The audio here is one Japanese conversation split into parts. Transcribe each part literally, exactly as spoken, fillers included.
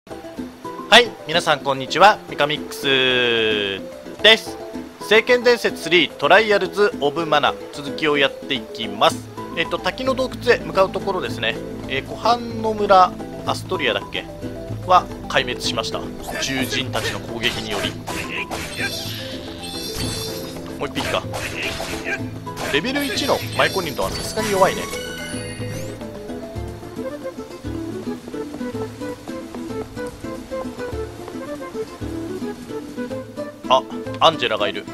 はい、皆さんこんにちは、ミカミックスです。聖剣伝説スリートライアルズ・オブ・マナ、続きをやっていきます。えっと滝の洞窟へ向かうところですね。えー、湖畔の村アストリアだっけは壊滅しました。獣人たちの攻撃により。もう一匹か。レベルいちのマイコニンとはさすがに弱いね。あ、アンジェラがいる。 もう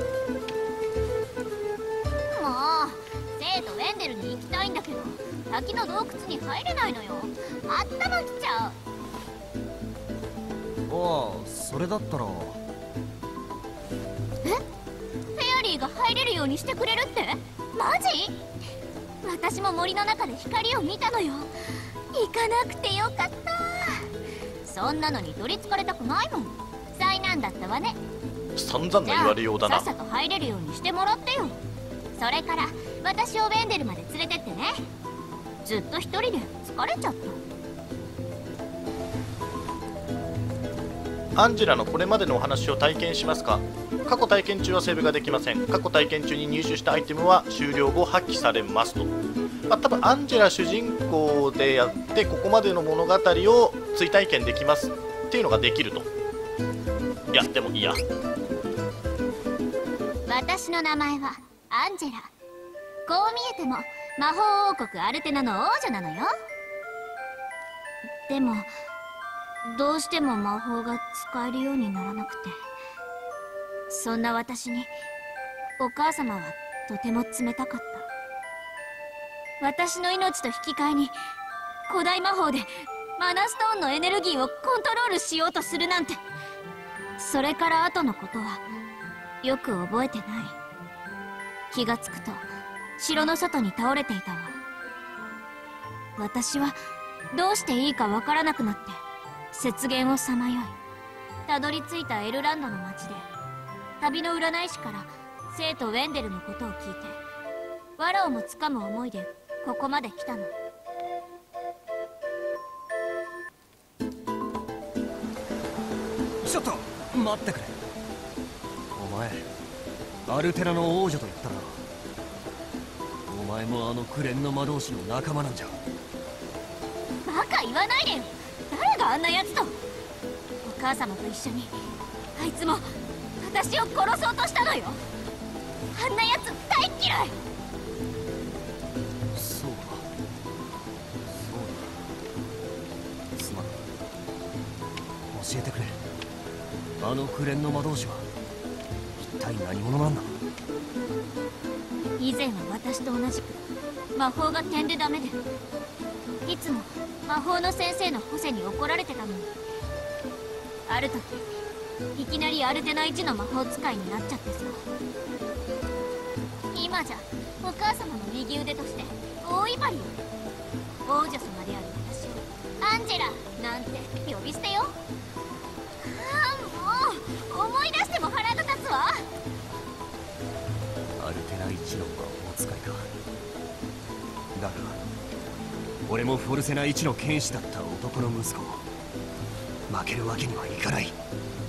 生徒ウェンデルに行きたいんだけど、滝の洞窟に入れないのよ。頭きちゃう。 ああ、それだったら。 え？フェアリーが入れるようにしてくれるって？マジ？私も森の中で光を見たのよ。行かなくてよかった。そんなのに取りつかれたくないもん。災難だったわね。 散々な言われようだな。 さっさと入れるようにしてもらってよ。それから私をウェンデルまで連れてってね。ずっと一人で疲れちゃった。 アンジェラのこれまでのお話を体験しますか？過去体験中はセーブができません。過去体験中に入手したアイテムは終了後破棄されますと。まあ、多分アンジェラ主人公でやってここまでの物語を追体験できますっていうのができると。いやでもいいや。 私の名前はアンジェラ。こう見えても魔法王国アルテナの王女なのよ。でもどうしても魔法が使えるようにならなくて、そんな私にお母様はとても冷たかった。私の命と引き換えに古代魔法でマナストーンのエネルギーをコントロールしようとするなんて。それから後のことはよく覚えてない。気がつくと城の外に倒れていたわ。私はどうしていいかわからなくなって雪原をさまよい、たどり着いたエルランドの町で旅の占い師から生徒ウェンデルのことを聞いて、藁をもつかむ思いでここまで来たの。 ちょっと待ってくれ。お前アルテナの王女と言ったな。お前もあの紅蓮の魔導士の仲間なんじゃ。 バカ言わないでよ。誰があんなやつと。お母様と一緒にあいつも私を殺そうとしたのよ。あんなやつ大っ嫌い。 そうか、そうだ。すまん。教えてくれ。あの紅蓮の魔導士は一体何者なんだ。 以前は私と同じく魔法が点でダメで、いつも魔法の先生のホセに怒られてたのに、ある時いきなりアルテナいちの魔法使いになっちゃってさ。今じゃお母様の右腕として大威張りよ。王女様である私をアンジェラなんて呼び捨てよ。もう思い出しても腹が立つわ。 アルテナいちの魔法使いか。だが俺もフォルセナいちの剣士だった男の息子。負けるわけにはいかない。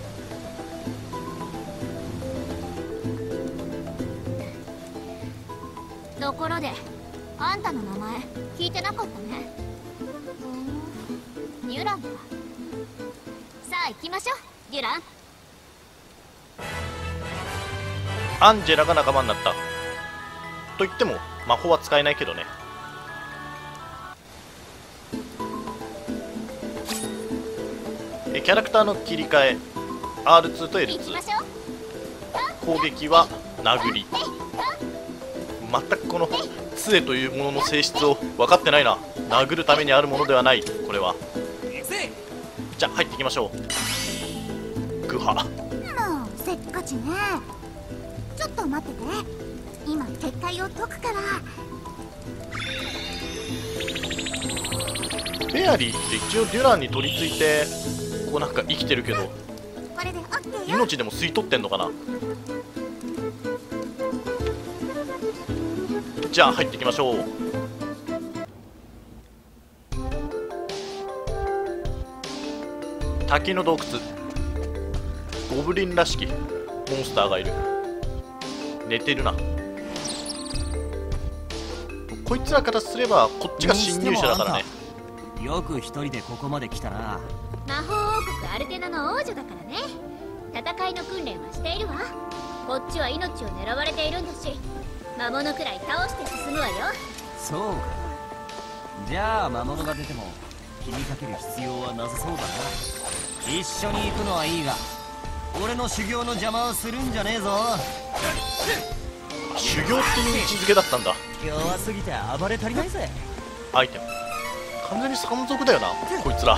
ところであんたの名前聞いてなかったね。ふん、デュランか。さあ行きましょうデュラン。 アンジェラが仲間になったと言っても魔法は使えないけどね。えキャラクターの切り替え アールツー と エルツー。 攻撃は殴り。全くこの杖というものの性質を分かってないな。殴るためにあるものではないこれは。じゃあ入っていきましょう。グハ。 もうせっかちね。ちょっと待ってて、今結界を解くから。 フェアリーって一応デュランに取り付いてこうなんか生きてるけど、 これでオッケーよ。 命でも吸い取ってんのかな。じゃあ入っていきましょう。 滝の洞窟、ゴブリンらしきモンスターがいる。寝てるな。こいつらからすればこっちが侵入者だからね。 よく一人でここまで来たな。 魔法王国アルテナの王女だからね。戦いの訓練はしているわ。こっちは命を狙われているんだし、魔物くらい倒して進むわよ。 そうか。じゃあ魔物が出ても気にかける必要はなさそうだな。一緒に行くのはいいが、俺の修行の邪魔をするんじゃねえぞ。 修行っていう位置づけだったんだ。 弱すぎて暴れ足りないぜ。 アイテム完全に山賊だよなこいつら。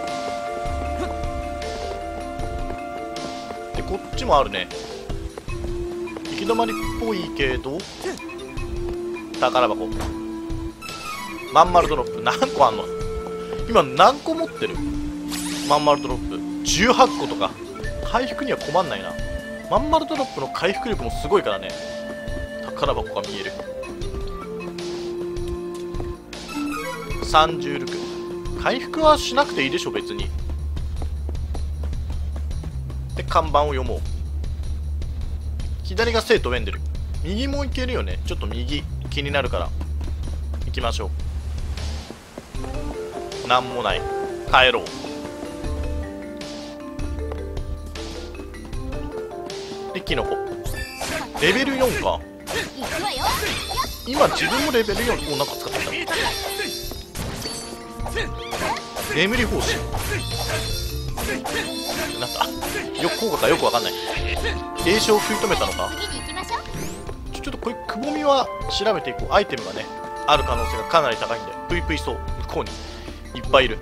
でこっちもあるね。行き止まりっぽいけど宝箱、まん丸ドロップ何個あんの。今何個持ってる。まん丸ドロップじゅうはっことか。回復には困んないな。まん丸ドロップの回復力もすごいからね。宝箱が見える。さんじゅうろく。回復はしなくていいでしょ別に。で看板を読もう。左が聖とウェンデル。右も行けるよね。ちょっと右気になるから行きましょう。なんもない。帰ろう。でキノコレベルよんか。今自分もレベルよんをなんか使ってた。眠り奉仕なんだよく効果かよくわかんない。霊障を食い止めたのか。ちょちょっとこれくぼみは調べていこう。アイテムがねある可能性がかなり高いんで。ぷいぷいそう向こうにいっぱいいる。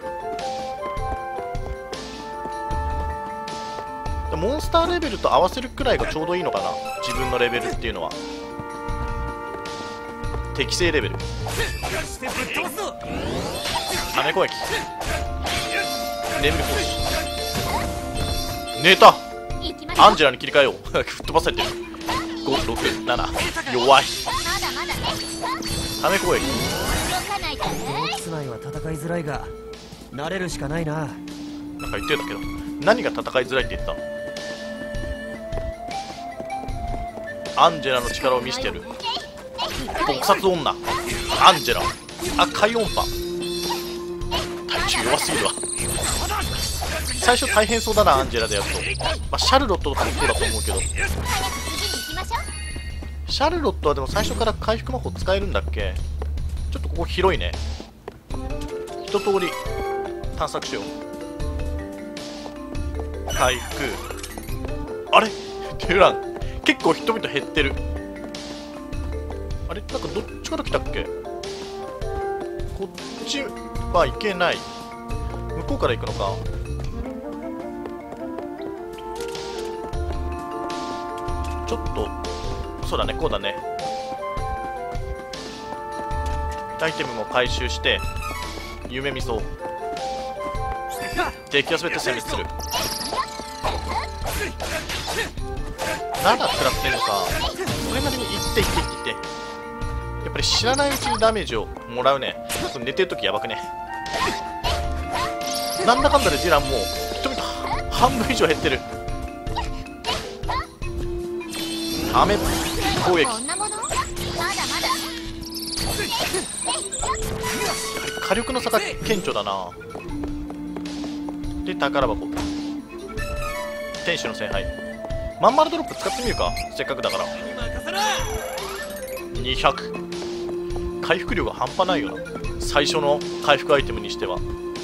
モンスターレベルと合わせるくらいがちょうどいいのかな。自分のレベルっていうのは適正レベル。羽攻撃眠り奉仕寝た。アンジェラに切り替えよう。吹っ飛ばされてる。ご、ろく、なな弱い。羽攻撃室内は戦いづらいが慣れるしかないな。 なんか言ってたけど何が戦いづらいって言った。アンジェラの力を見せてる。撲殺女アンジェラ。赤い音波体重弱すぎるわ。最初大変そうだなアンジェラでやると。まあ、シャルロットとかもそうだと思うけど。シャルロットはでも最初から回復魔法使えるんだっけ。ちょっとここ広いね。一通り探索しよう。回復あれテュラン結構人々減ってる。あれなんかどっちから来たっけ。こっちは行けない。向こうから行くのか。ちょっとそうだねこうだね。アイテムも回収して夢見そう。敵を全て殲滅する。なな食らってんのか。それなりにいっていっていっていって。やっぱり知らないうちにダメージをもらうね。寝てるときやばくね。なんだかんだでディランもう人々半分以上減ってる。ため攻撃やはり火力の差が顕著だな。で宝箱天使の聖杯まん丸ドロップ使ってみるか。せっかくだからにひゃく回復量が半端ないよな。最初の回復アイテムにしては。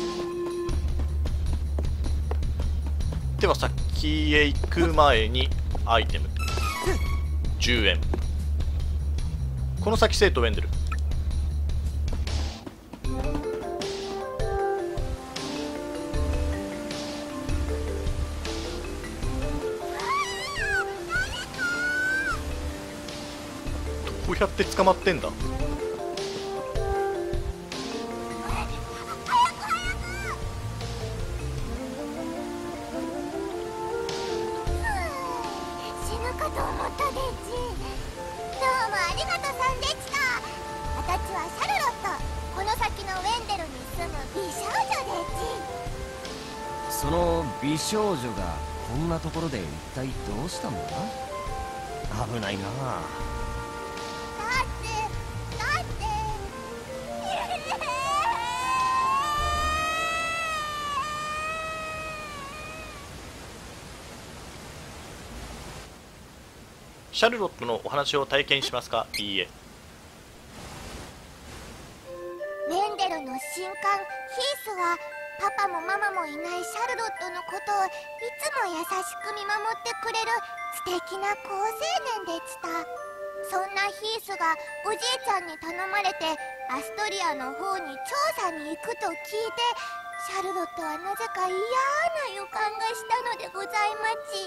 では先へ行く前にアイテムじゅうえん。この先聖とウェンデル。どうやって捕まってんだ。 その美少女がこんなところで一体どうしたんだ？危ないな。 だってだってシャルロットのお話を体験しますか？いいえ。 ウェンデルの新刊ヒースはパパもママもいないシャルロットのことをいつも優しく見守ってくれる素敵な好青年でした。そんなヒースがおじいちゃんに頼まれてアストリアの方に調査に行くと聞いて、シャルロットはなぜか嫌な予感がしたのでございまち。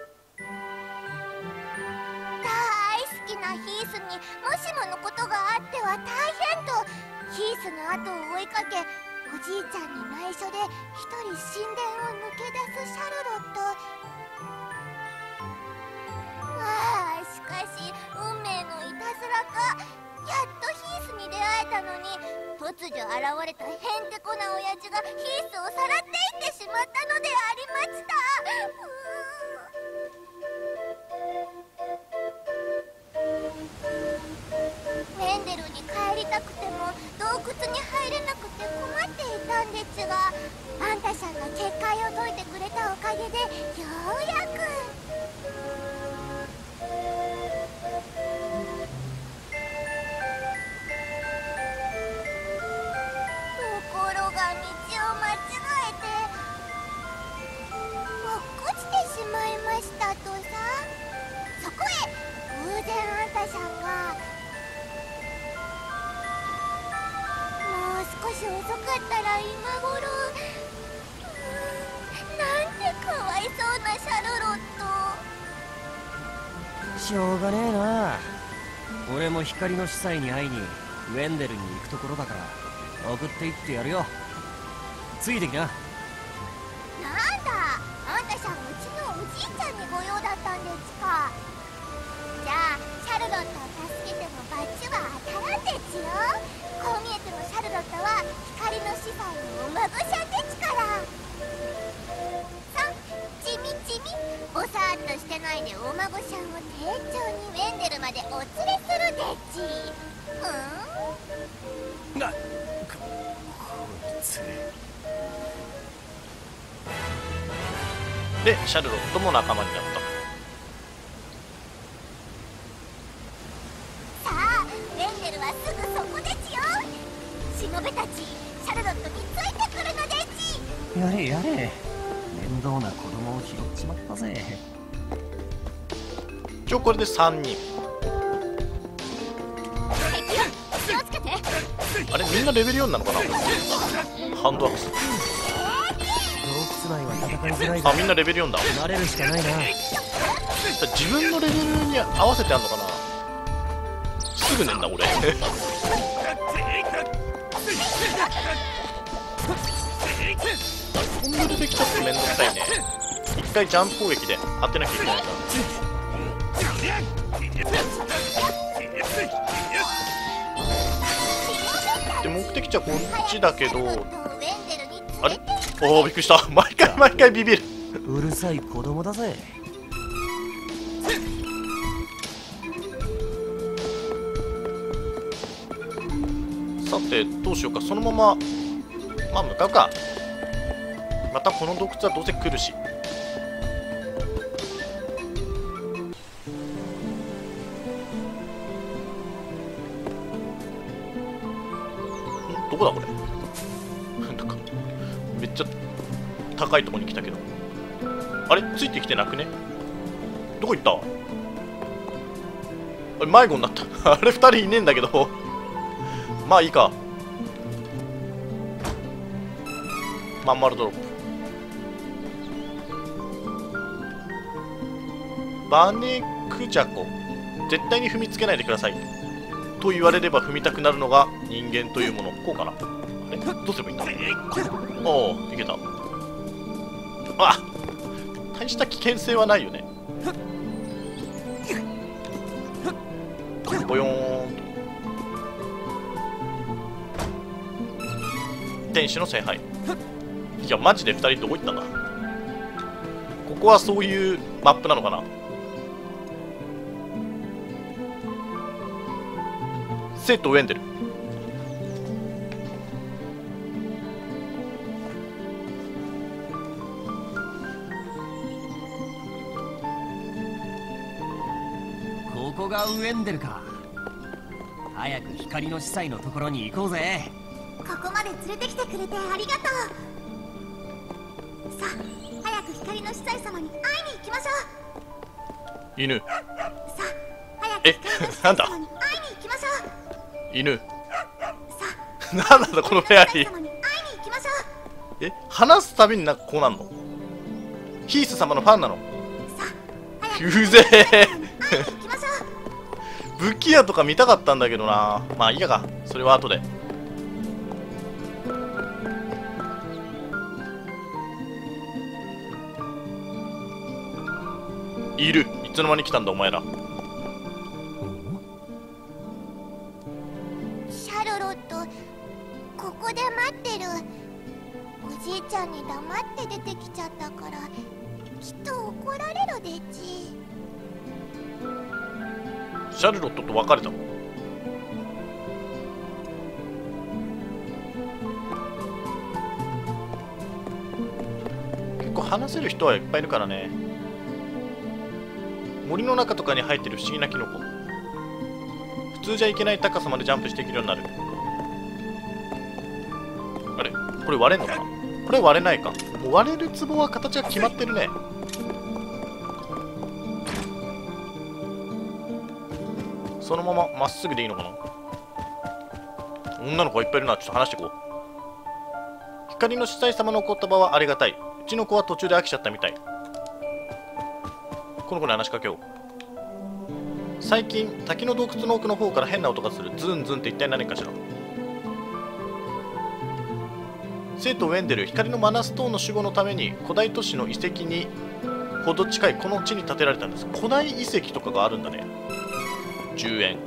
大好きなヒースにもしものことがあっては大変と、ヒースの後を追いかけ、おじいちゃんに内緒で一人神殿を抜け出すシャルロット。ああ、しかし運命のいたずらか、やっとヒースに出会えたのに、突如現れたへんてこな親父がヒースをさらっていってしまったのでありました。ウェンデルに帰りたくても洞窟に入れなくて困っていたんですが、アンタさんが結界を解いてくれたおかげでようやく。ところが道を間違えて落っこちてしまいましたとさ。そこへ偶然アンタさんが、もう少し遅かったら今頃、うーん、なんてかわいそうなシャルロット。 しょうがねえな。俺も光の司祭に会いにウェンデルに行くところだから送って行ってやるよ。ついてきな。 なんだ、あんたさんうちのおじいちゃんにご用だったんですか。じゃあシャルロットを助けてもバッチは当たらんですよ。こう見えてもシャルロットは光の司祭のお孫さんですから。さん、ちみちみ、ぼさーっとしてないでお孫さんを丁重にウェンデルまでお連れするでち。うんな、こ、こいつ。 でシャルロットも仲間になった。 さあ、ウェンデルはすぐそこですよ。しもべたち、シャルロットについてくるのでち。 やれやれ、面倒な子供を拾っちまったぜ。 一応これでさんにん。 気をつけて。 あれみんなレベルよんなのかな。ハンドアクス。 洞窟内は戦いづらいぞ。 あ、みんなレベルよんだ。 慣れるしかないな。 自分のレベルに合わせてあんのかな。すぐねんな俺。飛んでるべきちょっとめんどくさいね。一回ジャンプ攻撃で当てなきゃいけないから。で目的地はこっちだけど、あれ、おおびっくりした。毎回毎回ビビる。 うるさい子供だぜ。 さてどうしようか。そのまままあ向かうか。またこの洞窟はどうせ来るし。どこだこれ。なんかめっちゃ高いところに来たけど、あれついてきてなくね。どこ行った。あれ迷子になった。あれふたりいねえんだけど。まあいいか。まん丸ドロップ。バネクジャコ、絶対に踏みつけないでくださいと言われれば踏みたくなるのが人間というもの。こうかな。あれどうすればいいんだ。おおいけた。あ、大した危険性はないよね。ボヨーンと。天使の聖杯。いやマジでふたりどこ行ったんだ。 こはそういうマップなのかな。セイとウェンデル。 ここがウェンデルか。早く光の司祭のところに行こうぜ。 ここまで連れてきてくれてありがとう。さあ早く光の司祭様に会いに行きましょう。 犬。 さあ早くえ光の司なんだ祭様に会いに行きましょう。 犬。 さなんなんだこのフェアリー。 司祭様に会いに行きましょう。 え、話すたびになんかこうなんの。ヒース様のファンなの。 さあ早くうぜえ。 会いに行きましょう。 武器屋とか見たかったんだけどな。まあいいやか、それは後で。いる。いつの間に来たんだお前ら。 シャルロット、ここで待ってる。おじいちゃんに黙って出てきちゃったからきっと怒られるでち。 シャルロットと別れたの。結構話せる人はいっぱいいるからね。森の中とかに生えてる不思議なキノコ。普通じゃいけない高さまでジャンプしていけるようになる。あれこれ割れんのかな。これ割れないか。もう割れる壺は形が決まってるね。そのまままっすぐでいいのかな。女の子がいっぱいいるな。ちょっと話していこう。光の司祭様のお言葉はありがたい。うちの子は途中で飽きちゃったみたい。この子に話しかけよう。最近滝の洞窟の奥の方から変な音がする。ズンズンって一体何かしら。セイとウェンデル、光のマナストーンの守護のために古代都市の遺跡にほど近いこの地に建てられたんです。古代遺跡とかがあるんだね。じゅうえん。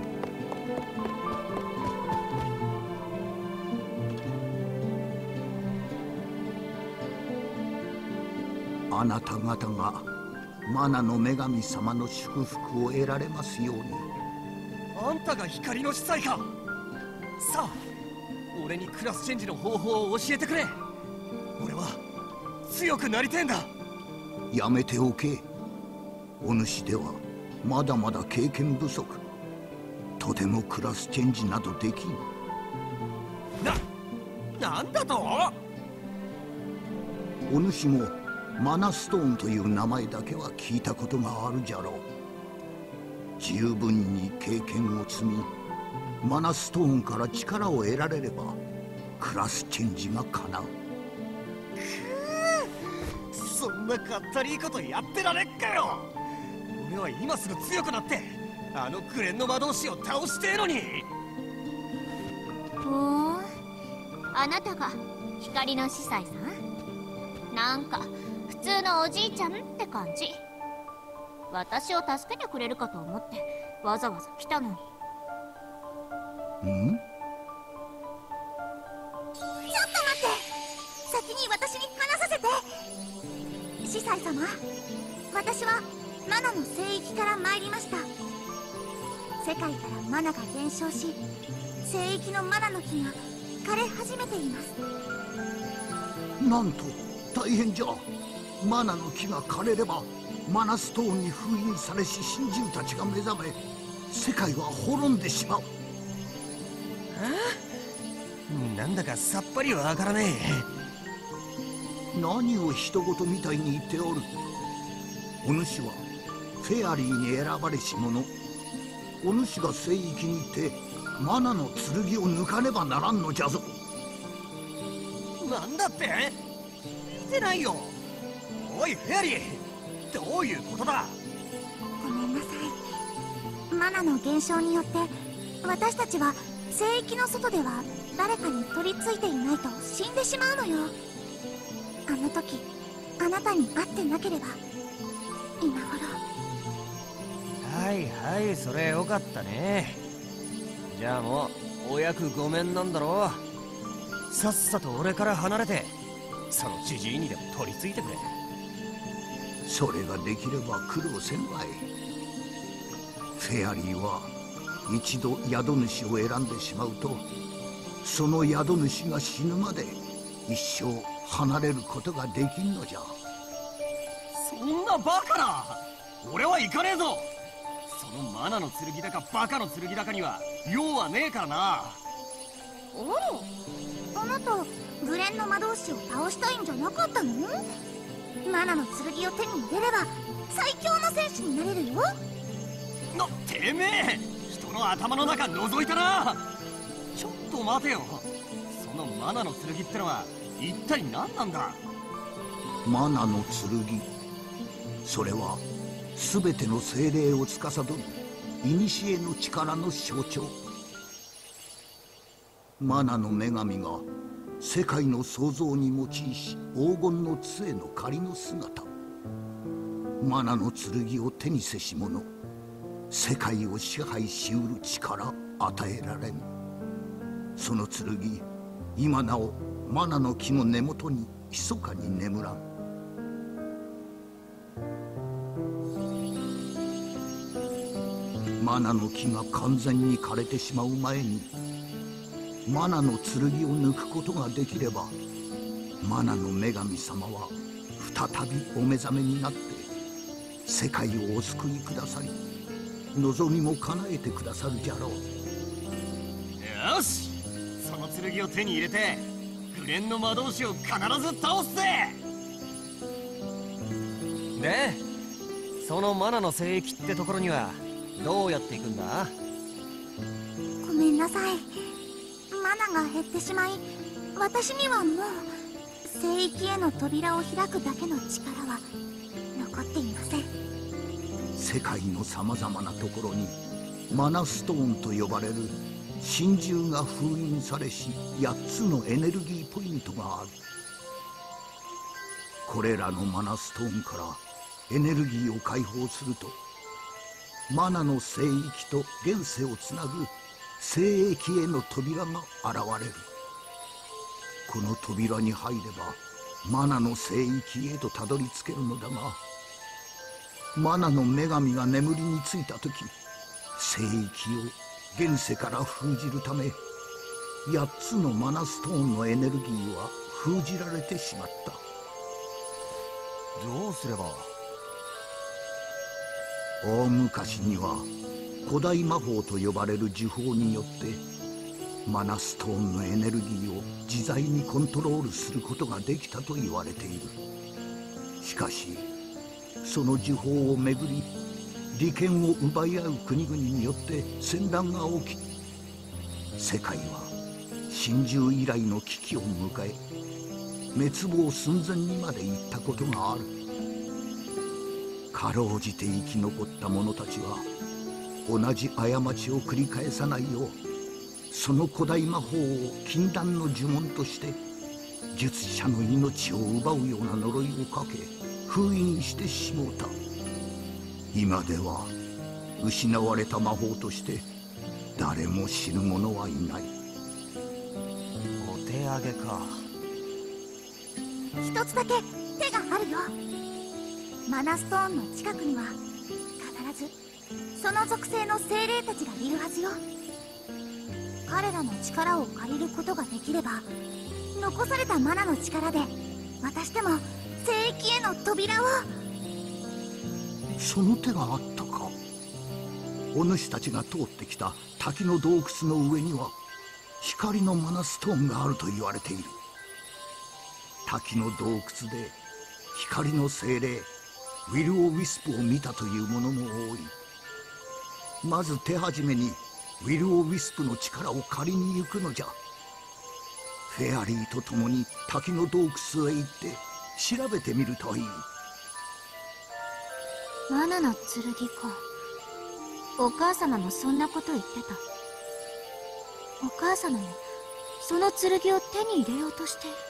あなた方がマナの女神様の祝福を得られますように。 あんたが光の司祭か。さあ俺にクラスチェンジの方法を教えてくれ。俺は強くなりてえんだ。 やめておけ。お主ではまだまだ経験不足。とてもクラスチェンジなどできん。 な、なんだと。 お主もマナストーンという名前だけは聞いたことがあるじゃろう。十分に経験を積みマナストーンから力を得られればクラスチェンジが叶う。 そんなかったりいことやってられっかよ。俺は今すぐ強くなってあの紅蓮の魔導士を倒してえのに。 ふーん、あなたが光の司祭さん。なんか普通のおじいちゃんって感じ。私を助けてくれるかと思ってわざわざ来たのに。 ん？ ちょっと待って。先に私に話させて。司祭様、私はマナの聖域から参りました。世界からマナが減少し聖域のマナの木が枯れ始めています。 なんと大変じゃ。マナの木が枯れればマナストーンに封印されし神獣たちが目覚め世界は滅んでしまう。 なんだかさっぱりわからねえ。何を人事みたいに言っておる。お主はフェアリーに選ばれし者。お主が聖域に行ってマナの剣を抜かねばならんのじゃぞ。 なんだって。見てないよ。おいフェアリー、どういうことだ。 ごめんなさい。マナの減少によって私たちは聖域の外では誰かに取り付いていないと死んでしまうのよ。あの時あなたに会ってなければ今頃。 はいはい、それよかったね。じゃあもうお役ごめんなんだろう。さっさと俺から離れてそのじじいにでも取り付いてくれ。 それができれば苦労せんわい。フェアリーは一度宿主を選んでしまうと、その宿主が死ぬまで一生離れることができんのじゃ。 そんなバカな。俺は行かねえぞ。そのマナの剣だかバカの剣だかには用はねえからな。 おお、あなたグレンの魔導士を倒したいんじゃなかったの？マナの剣を手に入れれば最強の戦士になれるよ。 な、てめえ人の頭の中覗いたな。ちょっと待てよ。そのマナの剣ってのは一体何なんだ？ マナの剣、それは全ての精霊を司る古の力の象徴。マナの女神が世界の創造に用いし黄金の杖の仮の姿。マナの剣を手にせし者、世界を支配しうる力与えられん。その剣、今なおマナの木の根元に密かに眠らん。マナの木が完全に枯れてしまう前に、マナの剣を抜くことができれば、マナの女神様は再びお目覚めになって世界をお救いくださり、望みも叶えてくださるじゃろう。 よし、その剣を手に入れてグレンの魔導士を必ず倒すぜ。で、そのマナの聖域ってところにはどうやって行くんだ？ ごめんなさい、マナが減ってしまい、私にはもう聖域への扉を開くだけの力は残っていません。 世界のさまざまなところにマナストーンと呼ばれる真珠が封印されしやっつのエネルギーポイントがある。これらのマナストーンからエネルギーを解放すると、マナの聖域と現世をつなぐ聖域への扉が現れる。この扉に入ればマナの聖域へとたどり着けるのだが、マナの女神が眠りについた時、聖域を現世から封じるため、やっつのマナストーンのエネルギーは封じられてしまった。 どうすれば？ 大昔には古代魔法と呼ばれる呪法によってマナストーンのエネルギーを自在にコントロールすることができたと言われている。しかしその呪法をめぐり利権を奪い合う国々によって戦乱が起き、世界は真珠以来の危機を迎え、滅亡寸前にまで行ったことがある。かろうじて生き残った者たちは同じ過ちを繰り返さないよう、その古代魔法を禁断の呪文として術者の命を奪うような呪いをかけ封印してしもうた。今では失われた魔法として誰も知る者はいない。 お手上げか。 一つだけ手があるよ。マナストーンの近くには必ずその属性の精霊たちがいるはずよ。彼らの力を借りることができれば、残されたマナの力で私でも聖域への扉を。 その手があったか。お主たちが通ってきた滝の洞窟の上には光のマナストーンがあると言われている。滝の洞窟で光の精霊ウィル・オ・ウィスプを見たという者も多い。まず手始めにウィル・オ・ウィスプの力を借りに行くのじゃ。フェアリーと共に滝の洞窟へ行って調べてみるといい。 マナの剣か。お母様もそんなこと言ってた。お母様もその剣を手に入れようとしている。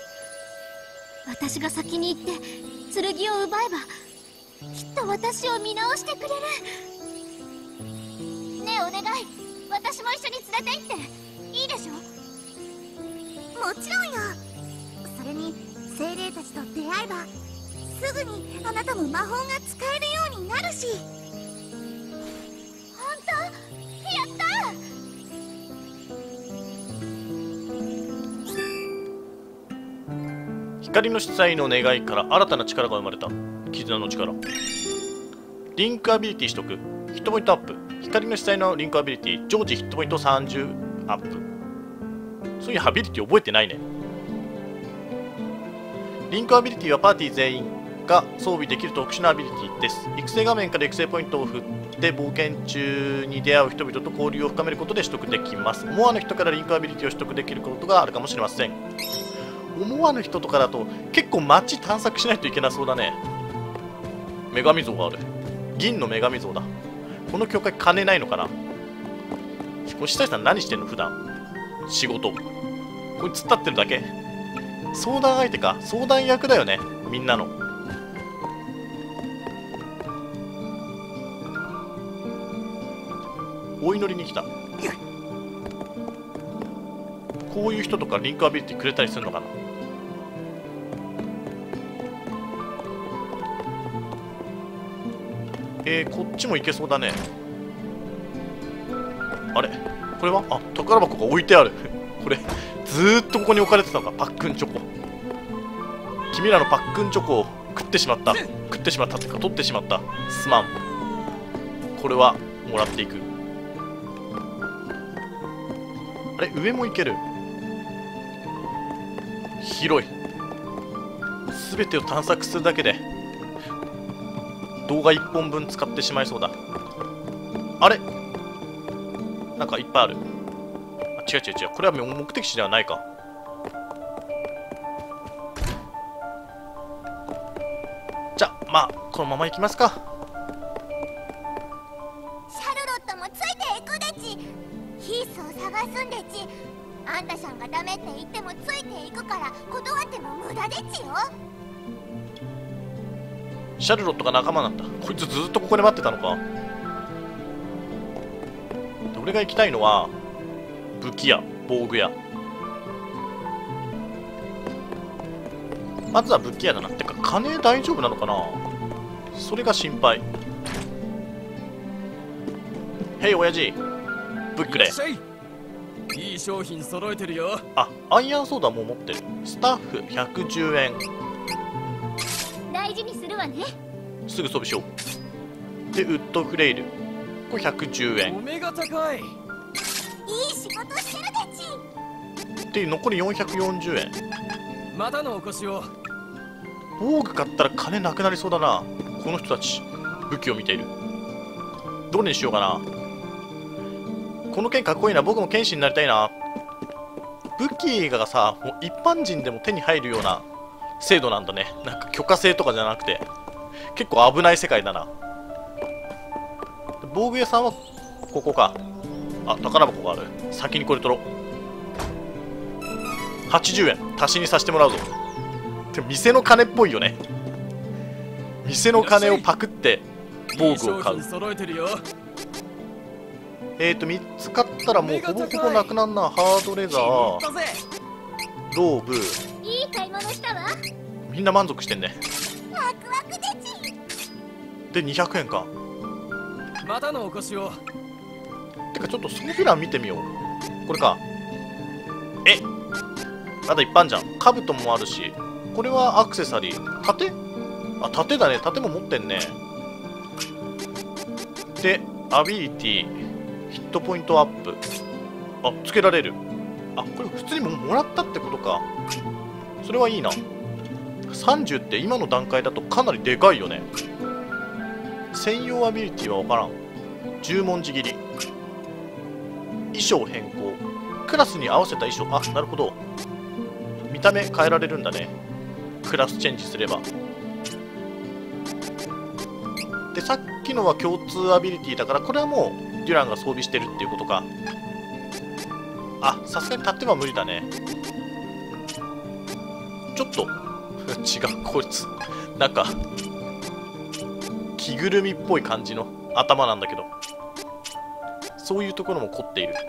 私が先に行って剣を奪えばきっと私を見直してくれる。ねえお願い、私も一緒に連れて行っていいでしょ。 もちろんよ。それに精霊たちと出会えばすぐすぐにあなたも魔法が使えるようになるし。本当？やった！ 光の司祭の願いから新たな力が生まれた。絆の力。リンクアビリティ取得。ヒットポイントアップ。光の司祭のリンクアビリティ常時ヒットポイントさんじゅうアップ。そういうアビリティ覚えてないね。リンクアビリティはパーティー全員が装備できる特殊なアビリティです。育成画面から育成ポイントを振って冒険中に出会う人々と交流を深めることで取得できます。思わぬ人からリンクアビリティを取得できることがあるかもしれません。思わぬ人とかだと結構街探索しないといけなそうだね。女神像がある。銀の女神像だ。この教会金ないのかな。これ下井さん何してんの普段。仕事。こいつ突っ立ってるだけ。相談相手か。相談役だよね、みんなの。お祈りに来た。こういう人とかリンクアビリティくれたりするのかな。えー、こっちも行けそうだね。あれこれはあ、宝箱が置いてある。これずーっとここに置かれてたのか。パックンチョコ。君らのパックンチョコを食ってしまった。食ってしまったっていうか取ってしまった。すまん。これはもらっていく。あれ上も行ける。広い。全てを探索するだけで動画いっぽんぶん使ってしまいそうだ。あれなんかいっぱいある。あ、違う違う違う。これは目的地ではないか。じゃあまあこのまま行きますか。 シャルロットもついていくでち。ヒースを探すんでち。あんたさんがダメって言ってもついていくから断っても無駄でちよ。 シャルロットが仲間なんだ。こいつずっとここで待ってたのか。俺が行きたいのは武器屋、防具屋。まずは武器屋だな。ってか金大丈夫なのかな。それが心配。へい親父、ブックレ。 いい商品揃えてるよ。 あ、アイアンソーダも持ってる。スタッフひゃくじゅうえん。 大事にするわね。 すぐ装備しよう。でウッドフレイル、これひゃくじゅうえん。 お目が高い。 いい仕事してるでち。 で残りよんひゃくよんじゅうえん。 またのお越しを。 防具買ったら金なくなりそうだな。この人たち武器を見ている。どれにしようかな。この剣かっこいいな。僕も剣士になりたいな。武器がさ、もう一般人でも手に入るような制度なんだね。なんか許可制とかじゃなくて結構危ない世界だな。防具屋さんはここか。あ、宝箱がある。先にこれ取ろう。はちじゅうえん足しにさせてもらうぞ。でも店の金っぽいよね。店の金をパクって防具を買う。えーとみっつ買ったらもうほぼほぼなくなんな。ハードレザー、ローブ。 いい買い物したわ。 みんな満足してんね。 ワクワクでち。 でにひゃくえんか。 またのお越しを。 てかちょっと装備欄見てみよう。これか。えまだ一般じゃん。兜もあるし、これはアクセサリー。盾、あ、盾だね。盾も持ってんね。でアビリティ、ヒットポイントアップ。あ、つけられる。あ、これ普通にももらったってことか。それはいいな。さんじゅうって今の段階だとかなりでかいよね。専用アビリティは分からん。十文字切り。衣装変更。クラスに合わせた衣装。あ、なるほど。見た目変えられるんだね。クラスチェンジすれば。で、さっきのは共通アビリティだから、これはもうデュランが装備してるっていうことか。あ、さすがに立っては無理だね。ちょっと違う、こいつなんか着ぐるみっぽい感じの頭なんだけど、そういうところも凝っている。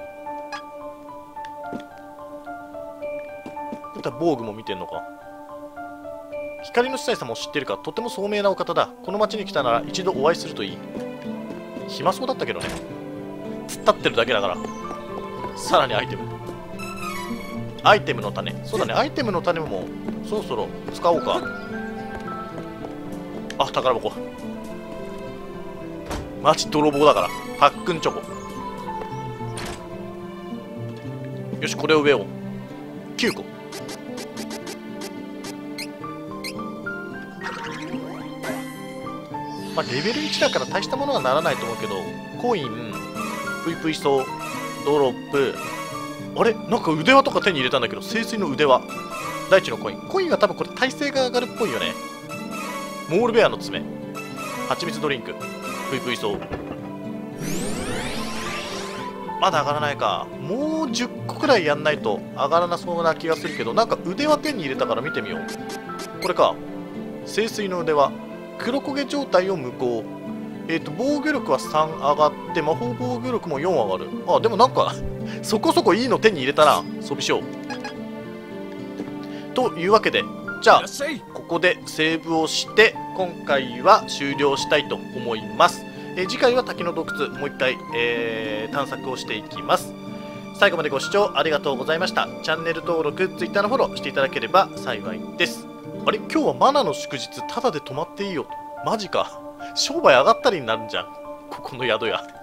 また防具も見てんのか。 光の司祭様を知っているか、とても聡明なお方だ。この町に来たなら一度お会いするといい。暇そうだったけどね。突っ立ってるだけだから。さらにアイテム。アイテムの種。そうだね、アイテムの種もそろそろ使おうか。あ、宝箱。マジ泥棒だから。パックンチョコ。よし、これを植えよう。きゅうこ。まあ、レベルいちだから大したものはならないと思うけど、コイン、ぷいぷいそう、ドロップ、あれなんか腕輪とか手に入れたんだけど、聖水の腕輪、大地のコイン。コインは多分これ耐性が上がるっぽいよね。モールベアの爪、蜂蜜ドリンク、ぷいぷいそう。まだ上がらないか。もうじゅっこくらいやんないと上がらなそうな気がするけど、なんか腕輪手に入れたから見てみよう。これか。聖水の腕輪。黒焦げ状態を無効。えっ、ー、と、防御力はさん上がって、魔法防御力もよん上がる。あ、でもなんか、そこそこいいの手に入れたな。装備しよう。というわけで、じゃあ、ここでセーブをして、今回は終了したいと思います。えー、次回は滝の洞窟、もう一回、えー、探索をしていきます。最後までご視聴ありがとうございました。チャンネル登録、Twitter のフォローしていただければ幸いです。あれ今日はマナの祝日タダで泊まっていいよと。マジか。商売上がったりになるんじゃん。ここの宿屋。